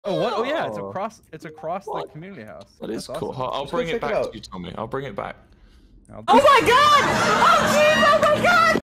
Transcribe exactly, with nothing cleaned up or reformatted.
Oh what? Oh yeah, it's across. It's across What? the community house. That is That's cool. awesome. I'll, I'll Let's bring go it check it back out. to you, Tommy. I'll bring it back. I'll- Oh my god! Oh